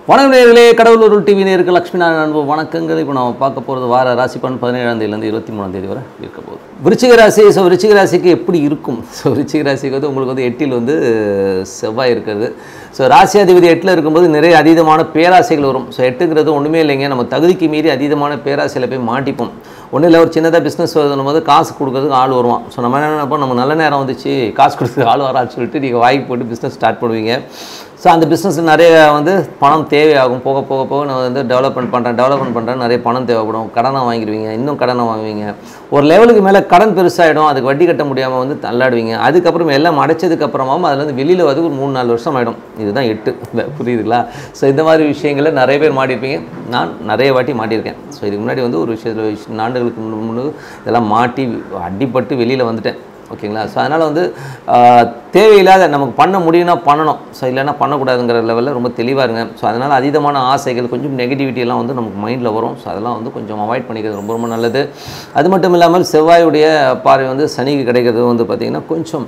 வணக்கம் நேயர்களே, கடவுளூர் டிவி நேயர்கள் லட்சுமி நாராயண அன்பு வணக்கங்கள். இப்போ நம்ம பார்க்க போகிறது வார ராசி பலன் 17ஆம் தேதியிலேருந்து 23ஆம் தேதி வரை இருக்க போகுது. விருச்சிக ராசி. விருச்சிக ராசிக்கு எப்படி இருக்கும்? விருச்சிக ராசிக்கு வந்து உங்களுக்கு வந்து 8ல் வந்து செவ்வாய் இருக்கிறது. ராசியாதிபதி 8ல் இருக்கும்போது நிறைய அதீதமான பேராசைகள் வரும். 8ங்கிறது ஒன்றுமே இல்லைங்க, நம்ம தகுதிக்கு மீறி அதீதமான பேராசையில் போய் மாட்டிப்போம். ஒன்றும் இல்லை, ஒரு சின்னதாக பிஸ்னஸ் வருதுன்னும் போது காசு கொடுக்குறதுக்கு ஆள் வருவான். நம்ம என்ன நினைப்போம், நம்ம நல்ல நேரம் வந்துச்சு, காசு கொடுக்குறதுக்கு ஆள் வரான்னு சொல்லிட்டு நீங்கள் வாய்க்கு போட்டு பிஸ்னஸ் ஸ்டார்ட் பண்ணுவீங்க. அந்த பிஸ்னஸில் நிறைய வந்து பணம் தேவையாகும். போக போக போக நான் வந்து டெவலப்மெண்ட் பண்ணுறேன், நிறைய பணம் தேவைப்படும். கடனை வாங்கிடுவீங்க, இன்னும் கடனை வாங்குவீங்க. ஒரு லெவலுக்கு மேலே கடன் பெருசாகிடும், அதுக்கு வட்டி கட்ட முடியாமல் வந்து தள்ளாடுவீங்க. அதுக்கப்புறம் எல்லாம் அடைச்சதுக்கப்புறமாவும் அதில் வந்து வெளியில் வந்து ஒரு 3-4 வருஷம் ஆகிடும். இதுதான் 8. புரியுதுங்களா? இந்த மாதிரி விஷயங்களில் நிறைய பேர் மாட்டியிருப்பீங்க. நான் நிறைய வாட்டி மாட்டியிருக்கேன். இதுக்கு முன்னாடி வந்து ஒரு விஷயத்தில் ஆண்டுகளுக்கு முன்னு இதெல்லாம் மாட்டி அடிப்பட்டு வெளியில் வந்துட்டேன். ஓகேங்களா? அதனால் வந்து தேவையில்லாத நமக்கு பண்ண முடியும்னா பண்ணணும், இல்லைன்னா பண்ணக்கூடாதுங்கிற லெவலில் ரொம்ப தெளிவாக இருங்க. அதனால் அதீதமான ஆசைகள், கொஞ்சம் நெகட்டிவிட்டியெல்லாம் வந்து நமக்கு மைண்டில் வரும். அதெல்லாம் வந்து கொஞ்சம் அவாய்ட் பண்ணிக்கிறது ரொம்ப ரொம்ப நல்லது. அது மட்டும் இல்லாமல் செவ்வாயுடைய பார்வை வந்து சனிக்கு கிடைக்கிறது வந்து பார்த்திங்கன்னா கொஞ்சம்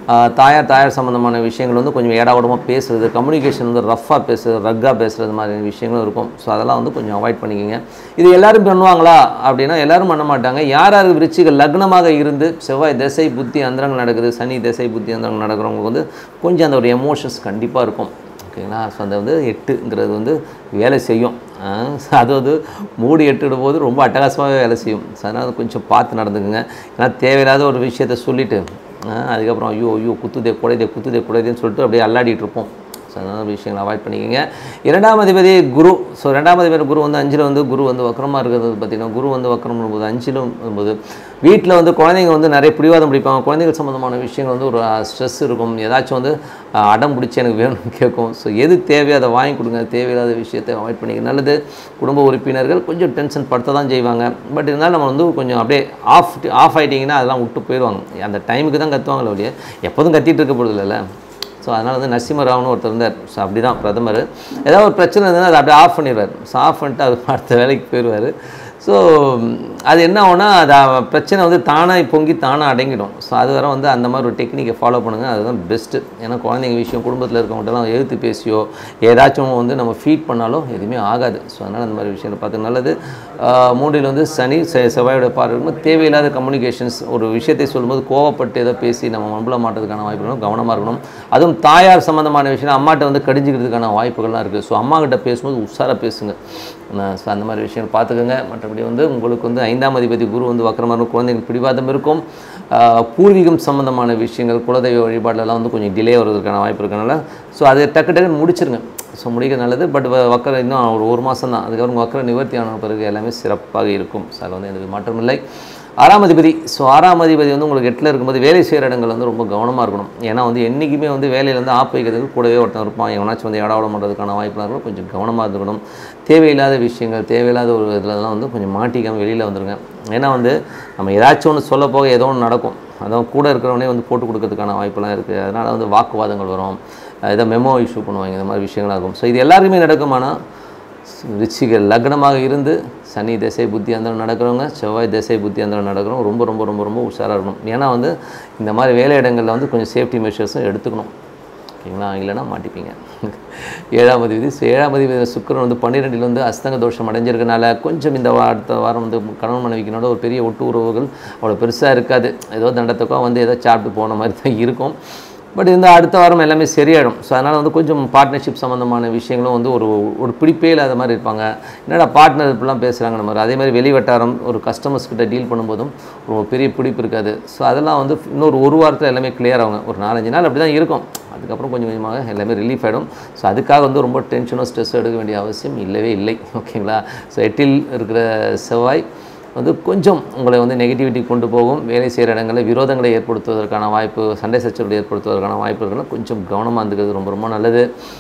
தாயார் சம்மந்தமான விஷயங்கள் வந்து கொஞ்சம் ஏடாவிடமாக பேசுகிறது, கம்யூனிகேஷன் வந்து ரஃப்பாக பேசுகிறது, ரக்காக பேசுகிறது மாதிரி விஷயங்களும் இருக்கும். அதெல்லாம் வந்து கொஞ்சம் அவாய்ட் பண்ணிக்கோங்க. இது எல்லோரும் பண்ணுவாங்களா அப்படின்னா எல்லோரும் பண்ண மாட்டாங்க. யாருக்கு விருச்சிக லக்னமாக இருந்து செவ்வாய் திசை புத்தி அந்தரங்கள் நடக்குது, சனி திசை புத்தி அந்தரங்கள் நடக்கிறவங்களுக்கு வந்து கொஞ்சம் அந்த ஒரு எமோஷன்ஸ் கண்டிப்பாக இருக்கும். ஓகேங்களா? அந்த வந்து 8ங்கிறது வந்து வேலை செய்யும். அது வந்து மூடி 8 போது ரொம்ப அட்டகாசமாகவே வேலை செய்யும். அதனால் கொஞ்சம் பார்த்து நடந்துக்குங்க. ஏன்னா தேவையில்லாத ஒரு விஷயத்தை சொல்லிவிட்டு அதுக்கப்புறம் ஐயோ குத்துதேன்னு சொல்லிட்டு அப்படியே அல்லாடிட்டு இருப்போம். அதனால் விஷயங்களை அவாய்ட் பண்ணிக்கோங்க. 2ஆம் அதிபதி குரு. 2ஆம் அதிபதி குரு வந்து 5ல் வந்து குரு வந்து வக்கரமாக இருக்கிறது பார்த்திங்கன்னா, குரு வந்து வக்கரம் போது 5லும் போது வீட்டில் வந்து குழந்தைங்க வந்து நிறைய பிடிவாதம் பிடிப்பாங்க. குழந்தைகள் சம்மந்தமான விஷயங்கள் வந்து ஒரு ஸ்ட்ரெஸ் இருக்கும். ஏதாச்சும் வந்து அடம் பிடிச்சி எனக்கு வேணும்னு கேட்கும். எது தேவையோ அதை வாங்கி கொடுங்க. தேவையில்லாத விஷயத்தை அவாய்ட் பண்ணிக்க நல்லது. குடும்ப உறுப்பினர்கள் கொஞ்சம் டென்ஷன் படுத்த தான் செய்வாங்க. பட் இருந்தாலும் நம்ம வந்து கொஞ்சம் அப்படியே ஆஃப் ஆகிட்டிங்கன்னா அதெல்லாம் விட்டு போயிடுவாங்க. அந்த டைமுக்கு தான் கற்றுவாங்களே ஒழிய எப்போதும் கத்திட்டு இருக்க போகிறது இல்லைல்ல. அதனால் வந்து நரசிம்மராவ்னு ஒருத்தர் இருந்தார். அப்படி தான் பிரதமர். ஏதாவது ஒரு பிரச்சனை இருந்ததுன்னா அதை அப்படியே ஆஃப் பண்ணிடுவார். ஆஃப் பண்ணிட்டு அது அடுத்த வேலைக்கு போயிடுவார். அது என்ன ஆகும்னா அது பிரச்சனை வந்து தானாக பொங்கி தானாக அடங்கிடும். அது வரை வந்து அந்த மாதிரி ஒரு டெக்னிக்கை ஃபாலோ பண்ணுங்கள். அதுதான் பெஸ்ட்டு. ஏன்னா குழந்தைங்க விஷயம் குடும்பத்தில் இருக்கவங்கள்ட்டலாம் எழுத்து பேசியோ ஏதாச்சும் வந்து நம்ம ஃபீட் பண்ணாலும் எதுவுமே ஆகாது. அதனால் அந்த மாதிரி விஷயத்தை பார்த்து நல்லது. 3ல் வந்து சனி செவ்வாயோட பார்வை தேவையில்லாத கம்யூனிகேஷன்ஸ், ஒரு விஷயத்தை சொல்லும்போது கோவப்பட்டு ஏதோ பேசி நம்ம மம்பள மாட்டதுக்கான வாய்ப்புகளும் கவனமாக இருக்கணும். அதுவும் தாயார் சம்மந்தமான விஷயம் அம்மாட்ட வந்து கடிஞ்சிக்கிறதுக்கான வாய்ப்புகள்லாம் இருக்குது. அம்மா கிட்ட பேசும்போது உஷாராக பேசுங்க. அந்த மாதிரி விஷயங்கள் பார்த்துக்கோங்க. மற்றபடி வந்து உங்களுக்கு வந்து 5ஆம் அதிபதி குரு வந்து வக்கரமாக குழந்தைங்களுக்கு பிடிவாதம் இருக்கும். பூர்வீகம் சம்மந்தமான விஷயங்கள், குலதெய்வ வழிபாடுலாம் வந்து கொஞ்சம் டிலே வருவதற்கான வாய்ப்பு இருக்கனால அதை டக்குன்னு முடிச்சிருங்க. முடிக்க நல்லது. பட் வக்கரம் இன்னும் ஒரு மாதம் தான். அதுக்கப்புறம் வக்கர நிவர்த்தி ஆன பிறகு எல்லாமே சிறப்பாக இருக்கும். அதில் வந்து எந்த மாற்றம் இல்லை. 6ஆம் அதிபதி. 6ஆம் அதிபதி வந்து உங்களுக்கு 8ல் இருக்கும்போது வேலை செய்கிற இடங்கள் வந்து ரொம்ப கவனமாக இருக்கணும். ஏன்னா வந்து என்றைக்குமே வந்து வேலையில் வந்து ஆப் வைக்கிறதுக்கு கூடவே ஒருத்தன் இருப்பான். எவனாச்சும் வந்து ஏடாவிட பண்ணுறதுக்கான வாய்ப்புலாம் இருக்கும். கொஞ்சம் கவனமாக இருக்கணும். தேவையில்லாத விஷயங்கள், தேவையில்லாத ஒரு இதிலலாம் வந்து கொஞ்சம் மாட்டிக்காமல் வெளியில் வந்துடுங்க. ஏன்னா வந்து நம்ம ஏதாச்சும் ஒன்று சொல்ல போக ஏதோ ஒன்று நடக்கும். அதான் கூட இருக்கிறவனே வந்து போட்டு கொடுக்கறதுக்கான வாய்ப்பெல்லாம் இருக்குது. அதனால் வந்து வாக்குவாதங்கள் வரும். ஏதோ மெமோ இஷ்யூ பண்ணுவாங்க. இந்த மாதிரி விஷயங்களாகும். இது எல்லாருக்குமே நடக்குமானால் விருச்சிக லக்னமாக இருந்து சனி திசை புத்தி அந்தரம் நடக்கிறவங்க, செவ்வாய் திசை புத்தி அந்தரம் நடக்கிறவங்க ரொம்ப ரொம்ப ரொம்ப ரொம்ப உஷாராக இருக்கணும். ஏன்னா வந்து இந்த மாதிரி வேலை இடங்களில் வந்து கொஞ்சம் சேஃப்டி மெஷர்ஸும் எடுத்துக்கணும். ஓகேங்களா? இல்லைனா மாட்டிப்பீங்க. 7ஆம் அதிபதி. 7ஆம் அதிபதி சுக்கிரன் வந்து 12ல் வந்து அஸ்தங்க தோஷம் அடைஞ்சிருக்கனால கொஞ்சம் இந்த அடுத்த வாரம் வந்து கணவன் மனைவிக்கினோட ஒரு பெரிய ஒட்டு உறவுகள் அவ்வளோ பெருசாக இருக்காது. ஏதோ தண்டத்துக்கோ வந்து ஏதோ சாப்பிட்டு போன மாதிரி தான் இருக்கும். பட் இந்த அடுத்த வாரம் எல்லாமே சரியாயிடும். அதனால் வந்து கொஞ்சம் பார்ட்னர்ஷிப் சம்மந்தமான விஷயங்களும் வந்து ஒரு பிடிப்பே இல்லாத மாதிரி இருப்பாங்க. என்னடா பார்ட்னர் இப்படிலாம் பேசுகிறாங்க நம்ம. அதே மாதிரி வெளி வட்டாரம் ஒரு கஸ்டமர்ஸ்கிட்ட டீல் பண்ணும்போதும் ஒரு பெரிய பிடிப்பு இருக்காது. அதெல்லாம் வந்து இன்னொரு ஒரு வாரத்தில் எல்லாமே கிளியர் ஆகுங்க. ஒரு 4-5 நாள் அப்படி தான் இருக்கும். அதுக்கப்புறம் கொஞ்சம் கொஞ்சமாக எல்லாமே ரிலீஃப் ஆகிடும். அதுக்காக வந்து ரொம்ப டென்ஷனோ ஸ்ட்ரெஸ்ஸோ எடுக்க வேண்டிய அவசியம் இல்லவே இல்லை. ஓகேங்களா? 8ல் இருக்கிற செவ்வாய் வந்து கொஞ்சம் உங்களை வந்து நெகட்டிவிட்டி கொண்டு போகும். வேலை செய்கிற இடங்களில் விரோதங்களை ஏற்படுத்துவதற்கான வாய்ப்பு, சண்டை சச்சரவுகளை ஏற்படுத்துவதற்கான வாய்ப்பு இருக்குன்னா கொஞ்சம் கவனமாக இருந்துக்கிறது ரொம்ப ரொம்ப நல்லது.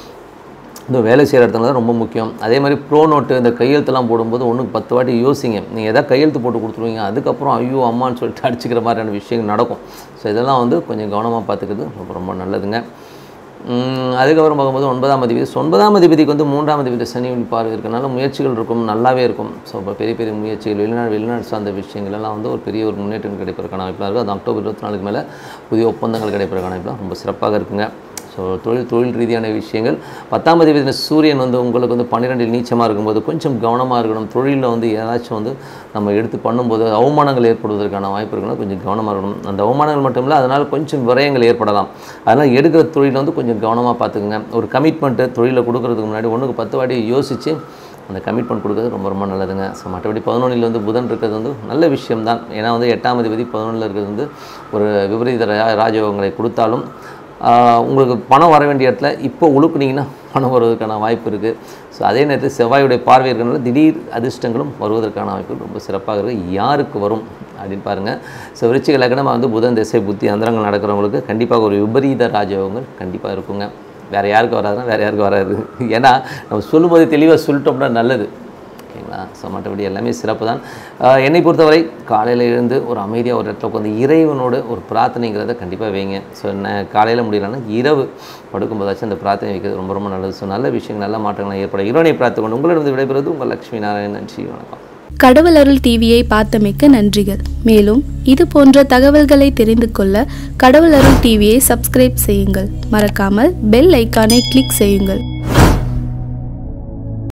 இந்த வேலை செய்கிற இடத்துல தான் ரொம்ப முக்கியம். அதே மாதிரி ப்ரோ நோட்டு இந்த கையெழுத்தெல்லாம் போடும்போது 1க்கு 10 வாட்டி யோசிங்க. நீங்கள் எதாவது கையெழுத்து போட்டு கொடுத்துருவீங்க, அதுக்கப்புறம் ஐயோ அம்மான்னு சொல்லிட்டு அடிச்சுக்கிற மாதிரியான விஷயங்கள் நடக்கும். இதெல்லாம் வந்து கொஞ்சம் கவனமாக பார்த்துக்கிறது ரொம்ப ரொம்ப நல்லதுங்க. அதுக்கப்புறம் பார்க்கும்போது 9ஆம் அதிபதி. 9ஆம் அதிபதிக்கு வந்து 3ஆம் அதிபதி சனி பார்வை இருக்கனால முயற்சிகள் இருக்கும், நல்லாவே இருக்கும். இப்போ பெரிய பெரிய முயற்சிகள் வெளிநாடு சார்ந்த விஷயங்கள்லாம் வந்து ஒரு பெரிய ஒரு முன்னேற்றம் கிடைப்பதற்கான வாய்ப்பாக இருக்குது. அது அக்டோபர் 24க்கு மேலே புதிய ஒப்பந்தங்கள் கிடைப்பதற்கான வாய்ப்புலாம் ரொம்ப சிறப்பாக இருக்குங்க. ஸோ தொழில் ரீதியான விஷயங்கள். 10ஆம் அதிபதி சூரியன் வந்து உங்களுக்கு வந்து 12 நீச்சமாக இருக்கும்போது கொஞ்சம் கவனமாக இருக்கணும். தொழிலில் வந்து ஏதாச்சும் வந்து நம்ம எடுத்து பண்ணும்போது அவமானங்கள் ஏற்படுவதற்கான வாய்ப்பு இருக்குன்னா கொஞ்சம் கவனமாக இருக்கணும். அந்த அவமானங்கள் மட்டும் இல்லை, அதனால் கொஞ்சம் விரயங்கள் ஏற்படலாம். அதனால் எடுக்கிற தொழிலில் வந்து கொஞ்சம் கவனமாக பார்த்துக்குங்க. ஒரு கமிட்மெண்ட்டு தொழிலில் கொடுக்குறதுக்கு முன்னாடி 1க்கு 10 வாட்டி யோசித்து அந்த கமிட்மெண்ட் கொடுக்குறது ரொம்ப ரொம்ப நல்லதுங்க. ஸோ மற்றபடி 11ல் வந்து புதன் இருக்கிறது வந்து நல்ல விஷயம்தான். ஏன்னா வந்து 8ஆம் அதிபதி 11ல் இருக்கிறது வந்து ஒரு விபரீத ராஜயோகங்களை கொடுத்தாலும் உங்களுக்கு பணம் வர வேண்டிய இடத்துல இப்போ உழுக்குனிங்கன்னா பணம் வருவதற்கான வாய்ப்பு இருக்குது. ஸோ அதே நேரத்தில் செவ்வாயுடைய பார்வை இருக்கிறனால திடீர் அதிர்ஷ்டங்களும் வருவதற்கான வாய்ப்பு ரொம்ப சிறப்பாக இருக்குது. யாருக்கு வரும் அப்படின்னு பாருங்கள். ஸோ விருச்சிக லக்னம் வந்து புதன் திசை புத்தி அந்தரங்கள் நடக்கிறவங்களுக்கு கண்டிப்பாக ஒரு விபரீத ராஜயோகங்கள் கண்டிப்பாக இருக்குங்க. வேறு யாருக்கு வராதுன்னா வேறு யாருக்கு வராது. ஏன்னா நம்ம சொல்லும்போது தெளிவாக சொல்லிட்டோம்னா நல்லது, ஓகேங்களா? ஸோ மற்றபடி எல்லாமே சிறப்பு தான். என்னை பொறுத்தவரை காலையில் எழுந்து ஒரு அமைதியாக ஒரு இடத்துல உட்காந்து இறைவனோட ஒரு பிரார்த்தனைங்கிறத கண்டிப்பாக வைங்க. ஸோ காலையில் முடியலன்னா இரவு படுக்கும்போதாச்சும் அந்த பிரார்த்தனை வைக்கிறது ரொம்ப ரொம்ப நல்லது. ஸோ நல்ல விஷயங்கள் நல்ல மாற்றங்கள் ஏற்பட இறைவனை பிரார்த்து கொண்டு உங்களிடம் விடைபெறுவது உங்கள் லட்சுமி நாராயணன். நன்றி, வணக்கம். கடவுள் அருள் டிவியை பார்த்தமைக்க நன்றிகள். மேலும் இது போன்ற தகவல்களை தெரிந்து கொள்ள கடவுள் அருள் டிவியை சப்ஸ்கிரைப் செய்யுங்கள். மறக்காமல் பெல் ஐக்கானை கிளிக் செய்யுங்கள்.